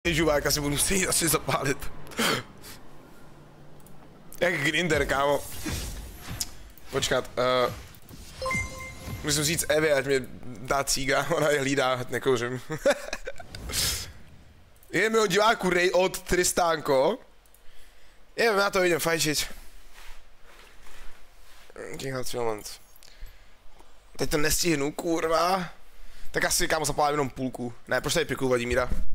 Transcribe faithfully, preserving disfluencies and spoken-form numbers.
Žuvák, asi budu si asi zapálit. Jak Grinder, kámo. Počkat, uh, musím říct Evě, ať mě dá cíga, ona je hlídá, ať nekouřím. Je mého diváku Ray od Tristánko. Je, na to jdem fajčit. Teď to nestihnu, kurva. Tak asi kámo zapálím jenom půlku. Ne, proč tady pikuju Vladimíra?